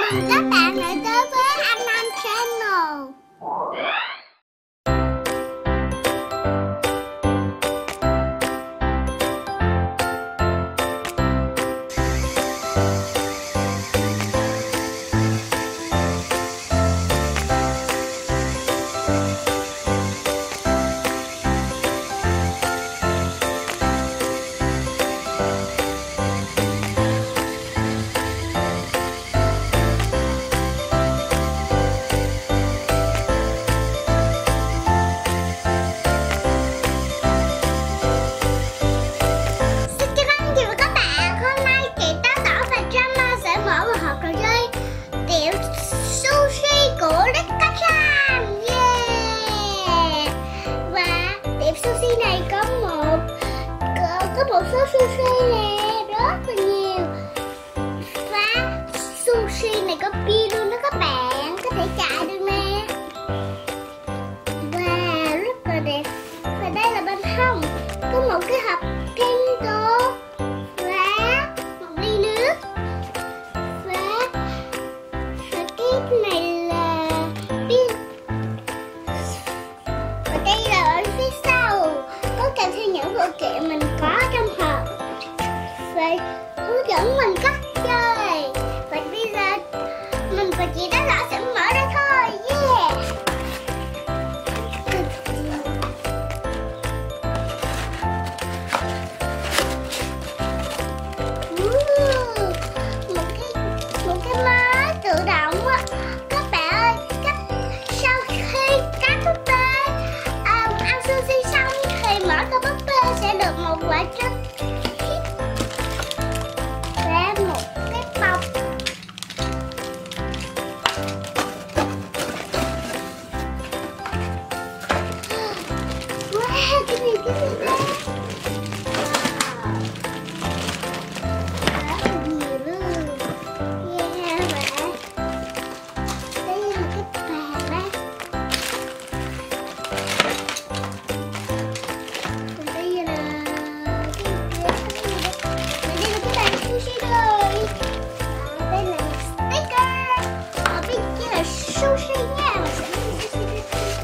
mừng các bạn đã tới với Anh Anh Channel. Một số sushi nè, rất là nhiều. Và sushi này có pin luôn đó các bạn, có thể chạy được nè. Wow, rất là đẹp. Và đây là bên hông có một cái hộp Kendo và một ly nước. Và cái này là pin. Và đây là ở phía sau có kèm theo những phụ kiện mình có trong hộp và hướng dẫn mình cách chơi. Và bây giờ mình và chị Đá Đỏ sẽ mở ra thôi. Yeah. Một cái máy tự động á. Các bạn ơi, sau khi cá búp bê ăn sushi xong thì mở cái búp bê sẽ được một quả trứng và một cái bọc. Wow, cái gì đây? Wow, rất là nhiều luôn. Yeah, bạn. Đây là cái bàn đây. Đây là cái bàn sushi rồi. Đây là sticker. Ở bên kia là sushi nha. Mình sẽ lấy sushi.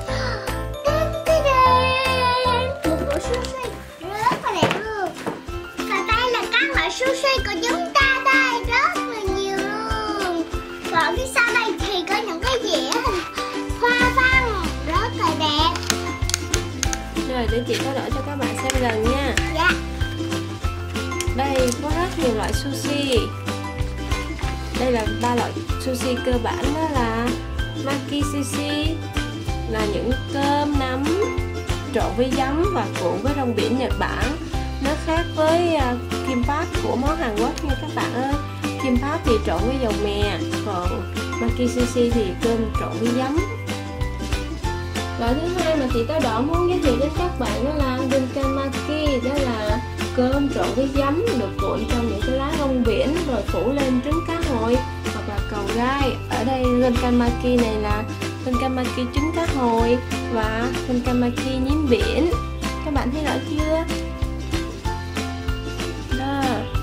Một bộ sushi rất là đẹp luôn. Và đây là các loại sushi của chúng ta đây, rất là nhiều luôn. Và ở phía sau đây thì có những cái dĩa hình hoa văn rất là đẹp. Rồi để chị có đỡ cho các bạn xem gần nha. Dạ. Đây có rất nhiều loại sushi. Đây là 3 loại sushi cơ bản, đó là Maki sushi, là những cơm nắm trộn với giấm và cuộn với rong biển Nhật Bản. Nó khác với kimbap của món Hàn Quốc nha các bạn ơi. Kimbap thì trộn với dầu mè, còn Maki sushi thì cơm trộn với giấm. Loại thứ hai mà chị Táo Đỏ muốn giới thiệu đến các bạn đó là Gunkan-maki, đó là cơm trộn với giấm được cuộn trong những cái lá rong biển rồi phủ lên trứng cá hồi hoặc là cầu gai. Ở đây Gunkan-maki này là Gunkan-maki trứng cá hồi và Gunkan-maki nhím biển. Các bạn thấy rõ chưa? Đó.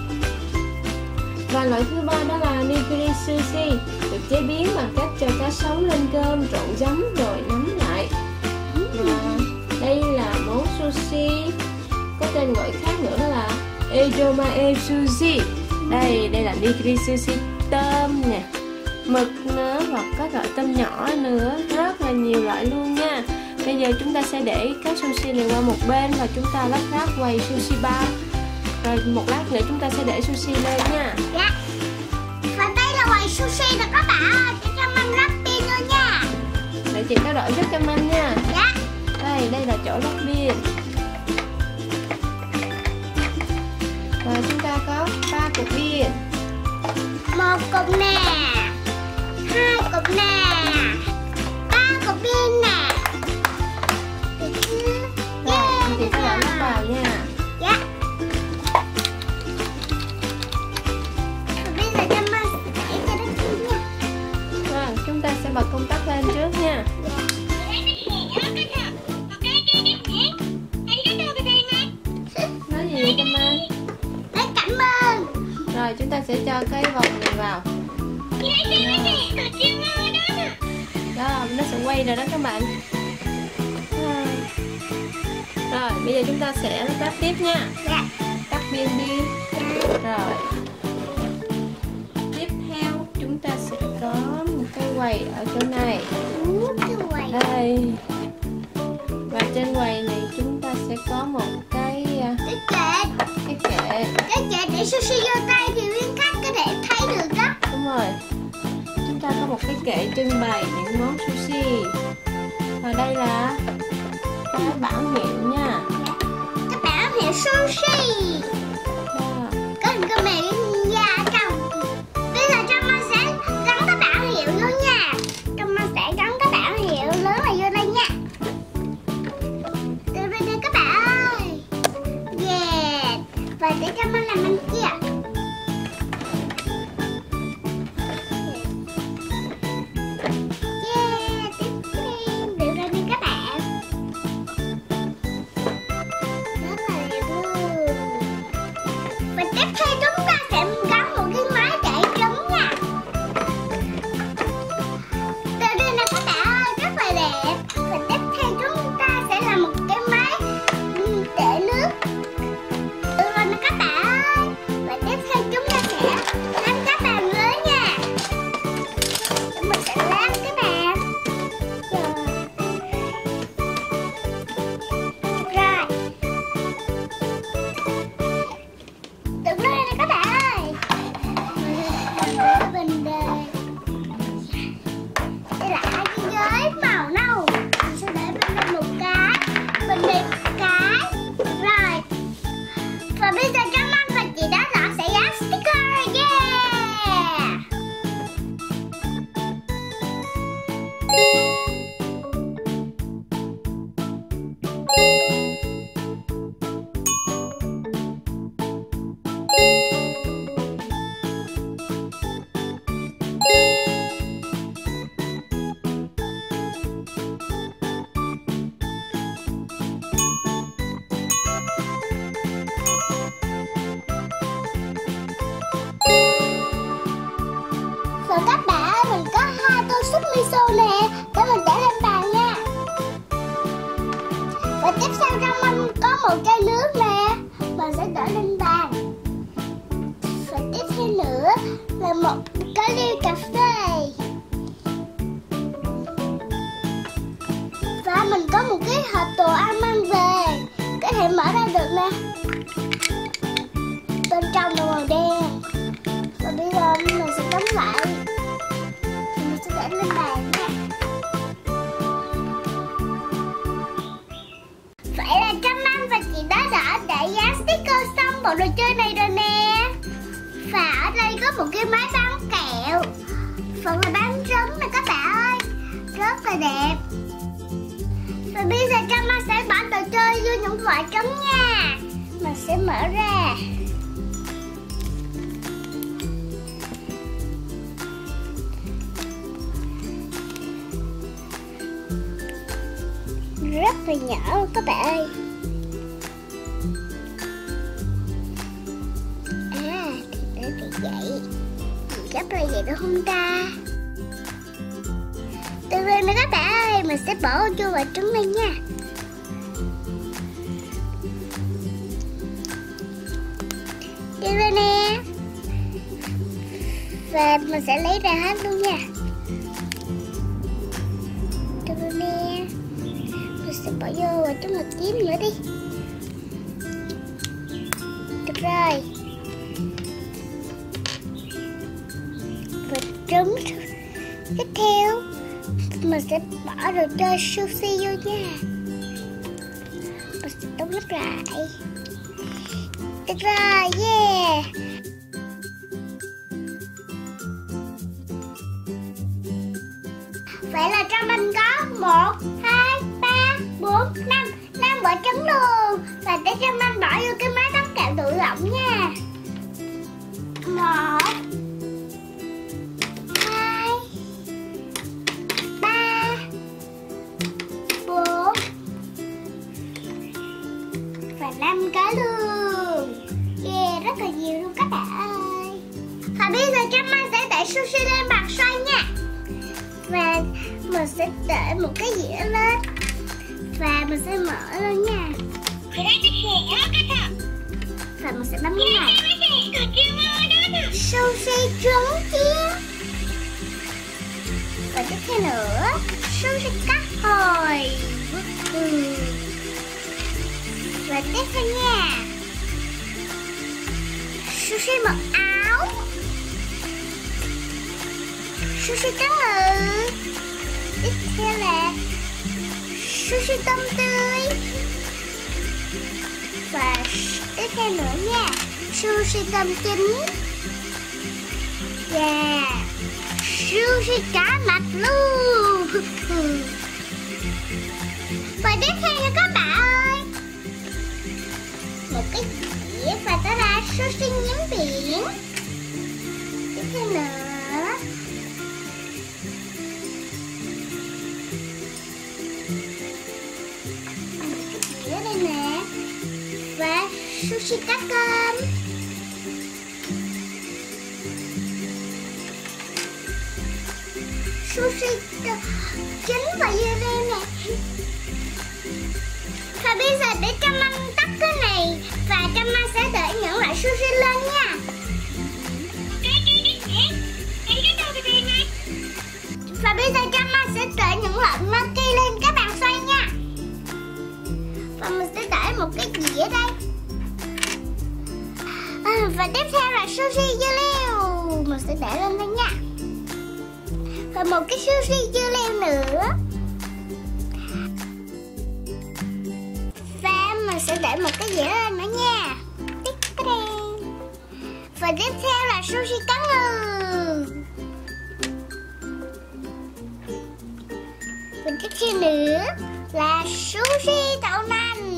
Và loại thứ ba đó là nigiri sushi, được chế biến bằng cách cho cá sống lên cơm trộn giấm rồi nắm lại. Và đây là món sushi có tên gọi khác nữa, đó là Ejomae sushi. Đây là nigiri sushi tôm nè, mực nữa, hoặc các loại tôm nhỏ nữa, rất là nhiều loại luôn nha. Bây giờ chúng ta sẽ để các sushi này qua một bên và chúng ta lắp ráp quầy sushi bar. Rồi một lát nữa chúng ta sẽ để sushi lên nha. Dạ. Và đây là quầy sushi rồi các bạn ơi, cho mình lắp pin luôn nha. Để chị Táo Đỏ giúp cho mình nha. Dạ. Đây là chỗ lắp pin. Và chúng ta có 3 cục pin. 1 cục nè, 2 cục nè, 3 cục pin nè. Rồi chị Táo Đỏ lắp vào nha. Dạ. Và bây giờ cho mình để cho nó pin nha. Vâng, chúng ta sẽ bật công tắc lên trước nha. Nói gì vậy Tâm Anh? Nói cảm ơn. Rồi chúng ta sẽ cho cái vòng này vào. Chị Đó, nó sẽ quay rồi đó các bạn. Rồi, bây giờ chúng ta sẽ lắp tiếp nha. Dạ. Tắt pin đi. Rồi. Tiếp theo chúng ta sẽ có một cái quầy ở chỗ này. Đây. Và trên quầy này chúng ta sẽ có một cái kệ để sushi vô tay thì viên khách có thể thấy được đó. Đúng rồi. Chúng ta có một cái kệ trưng bày những món sushi. Và đây là cái bảng hiệu nha. Cái bảng hiệu sushi. Đó. Có hình cái mẹ da trong. Bây giờ trong mình sẽ gắn cái bảng hiệu vô nha. Trong mình sẽ gắn cái bảng hiệu lớn này vô đây nha. Từ bên đây các bạn ơi. Yeah. Và để cho mình làm bên kia. Và các bạn ơi, mình có 2 tô súp miso nè, để mình để lên bàn nha. Và tiếp theo trong mình có một chai nước nè, mình sẽ để lên bàn. Và tiếp theo nữa là một cái ly cà phê. Và mình có một cái hộp đồ ăn mang về, có thể mở ra được nè. Bên trong là màu đen. Và bây giờ mình sẽ đóng lại. Mình sẽ để lên bàn nha. Vậy là Trâm Anh và chị đã để dán sticker xong bộ đồ chơi này rồi nè. Và ở đây có một cái máy bán kẹo, phần là bán trứng nè các bạn ơi, rất là đẹp. Và bây giờ Trâm Anh sẽ bỏ đồ chơi vô những vỏ trứng nha. Mình sẽ mở ra. Rất là nhỏ các bạn ơi. Thì để bị vậy. Gấp là vậy được không ta? Từ từ nữa các bạn ơi, mình sẽ bỏ vô vào trứng này nha. Đi lên nè. Và mình sẽ lấy ra hết luôn nha. Từ từ nè. Mình sẽ bỏ vô vào trứng một kiếm nữa đi. Được rồi. Và trứng tiếp theo mình sẽ bỏ đồ chơi sushi vô nha. Mình sẽ đóng nắp lại. Được rồi, yeah. Vậy là trong mình có 1, 2, 3, 4, 5 quả trứng luôn. Và để cho mình bỏ vô cái máy bán kẹo tự động nha. 1, 2, 3, 4 và 5 cái luôn. Yeah, rất là nhiều luôn các bạn ơi. Và bây giờ Trâm Anh sẽ để sushi lên bàn xoay nha. Và mình sẽ để một cái dĩa lên và mình sẽ mở lên nha. Và mình sẽ bấm cái này. Sushi trứng chiên. Và tiếp theo nữa, sushi cắt hồi. Và tiếp theo nha, sushi mật áo, sushi cá ngừ. Tiếp theo là sushi tôm tươi. Và tiếp theo nữa nha, sushi tôm chín. Và sushi cá mập luôn. Và tiếp theo nha các bạn ơi, một cái dĩa và đó là sushi nhím biển. Tiếp theo nữa, một cái dĩa đây nè, và sushi cá cơm. Sushi trứng và dưa leo nè. Và bây giờ để cho Măng tắt cái này và cho Măng sẽ để những loại sushi lên nha. Và bây giờ cho Măng sẽ để những loại maki lên, các bạn xoay nha. Và mình sẽ để một cái dĩa đây. Và tiếp theo là sushi dưa leo, mình sẽ để lên đây nha. Và một cái sushi dưa leo nữa. Và mình sẽ để một cái dĩa lên nữa nha. Và tiếp theo là sushi cá ngừ. Và tiếp theo nữa là sushi đậu nành.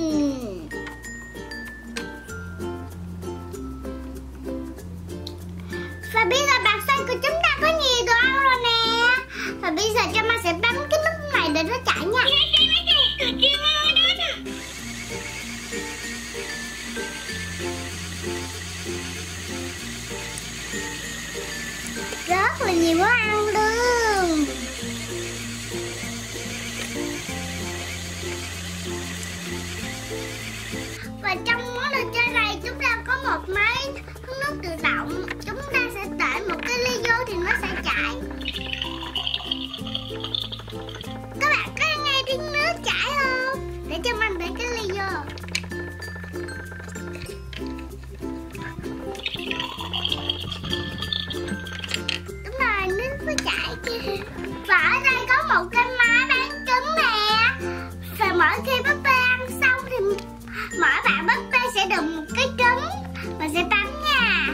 Và bây giờ bàn xoay của chúng ta có nhiều đồ ăn rồi nè. Và bây giờ cho Măng sẽ bấm cái nút này để nó chạy nha. Rất là nhiều món ăn luôn. Và trong món đồ chơi này chúng ta có một máy hút nước tự động. Chúng ta sẽ để một cái ly vô thì nó sẽ chạy. Các bạn có nghe tiếng nước chảy không? Để cho Măng để cái ly vô. Đúng rồi, nước nó chảy kìa. Và ở đây có một cái máy bán trứng nè. Và mỗi khi búp bê ăn xong thì mỗi bạn búp bê sẽ được một cái trứng. Mình sẽ bấm nha.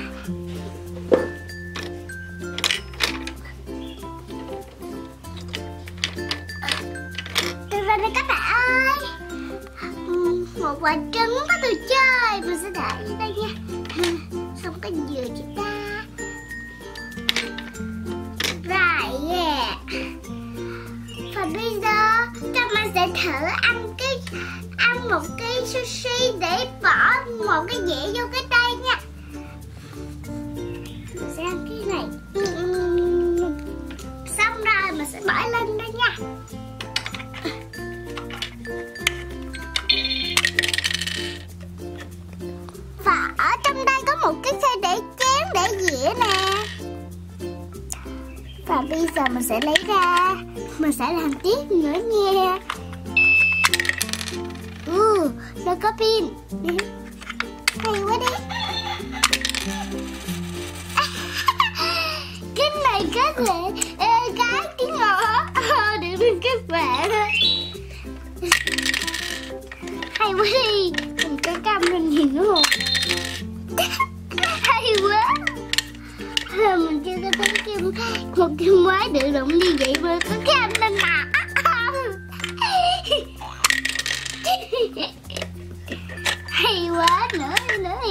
Tuyệt vời này các bạn ơi. Một quả trứng có đồ chơi. Mình sẽ để ở đây nha. Xong cái dừa chị ta. Right, yeah. Và bây giờ các bạn sẽ thử ăn một cái sushi để bỏ một cái dĩa vô cái đây nha. Mình sẽ ăn cái này. Xong rồi mình sẽ bỏ lên đây nha. Và ở trong đây có một cái khay để chén để dĩa nè. Và bây giờ mình sẽ lấy ra. Mình sẽ làm tiếp nữa nha. Nó có pin. Hay quá đi. Cái này có thể cái tiếng ngọt. Được các bạn. Hay quá đi. Mình có cam lên nhìn đúng không? Hay quá. Mình chưa có thấy một cái máy tự động như vậy mà có cam lên mà. Hay quá, nữa đi.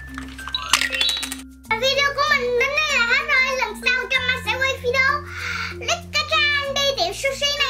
Video của mình đến đây là hết rồi. Lần sau cho Măng sẽ quay video Lít Cá Trăng đi tiệm sushi này.